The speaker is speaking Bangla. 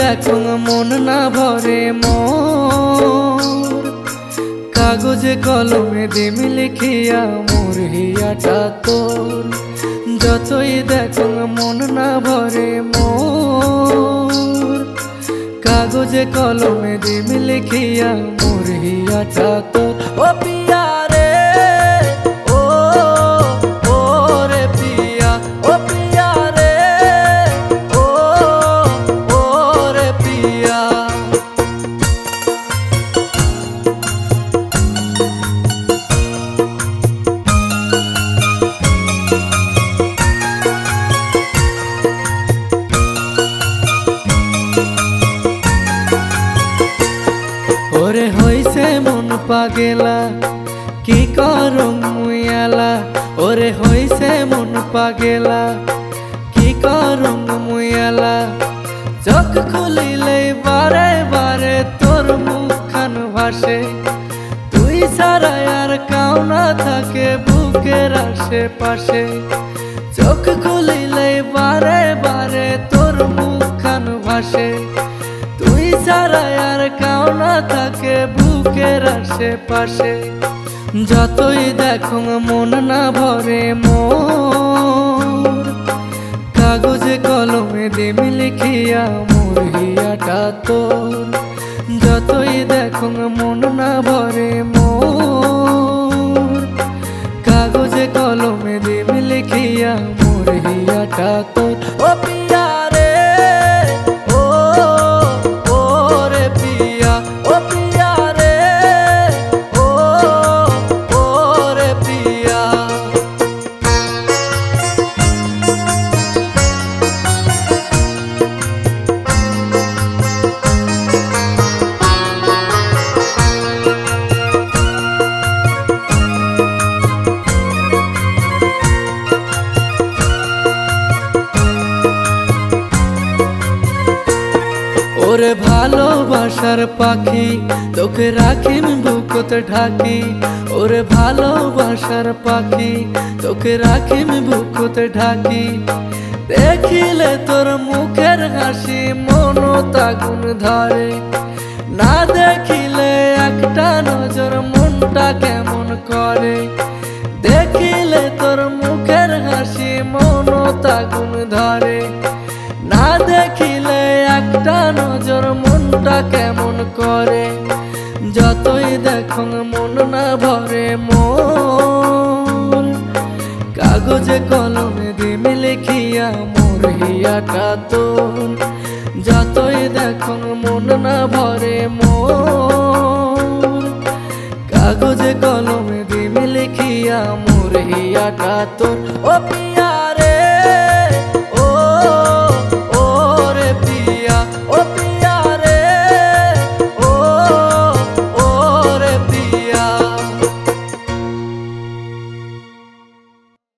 দেখো মন না ভরে মোর, কাগজে কলমে দিমি লিখিয়া মোর হিয়াটা তোর। যতই দেখো মন না ভরে মোর, কাগজে কলমে দিমি লিখিয়া মোর হিয়াটা তোর। ও পিয়া রে ও ও রে পিয়া, ও পিয়া রে ও ও রে পিয়া। ওরে হইছে মন পাগেলা কি করং মুয়ালা, ওরে হইছে মন পাগেলা কি করং মুয়ালা। চোখ খুলিলে বারে বারে তোর মুখখান ভাসে, তুই ছাড়া আর কাউ না থাকে বুকের আশেপাশে। চোখ খুলিলে বারে বারে তোর মুখখান ভাসে, তুই ছাড়া আর কাউ না থাকে বুকের আশেপাশে। যতই দেখো মন না ভরে মোর, কাগজে কলমে দিমি লিখিয়া মোর হিয়াটা তোর। যতই দেখো মন না ভরে মোর, কাগজে কলমে দিমি লিখিয়া মোর হিয়াটা তোর। ও পিয়া রে ও ও রে পিয়া, ও পিয়া রে ও ও রে পিয়া। ওরে ভালোবাসার পাখি তোকে রাখিম বুকতে ঢাকি, ওরে ভালোবাসার পাখি তোকে রাখিম বুকতে ঢাকি। দেখিলে তোর মুখের হাসি মন তাগুন ধরে, না দেখিলে একটা নজর মনটা কেমন করে। দেখিলে তোর মুখের হাসি মন তাগুন ধরে, না দেখিলে একটা নজর মনটা কেমন করে। যতই দেখো মন না ভরে মোর, কাগজে কলমে দিমি লিখিয়া মোর হিয়াটা তোর। যতই দেখো মন না ভরে মোর, কাগজে কলমে দিমি লিখিয়া মোর হিয়াটা তোর। ও পিয়া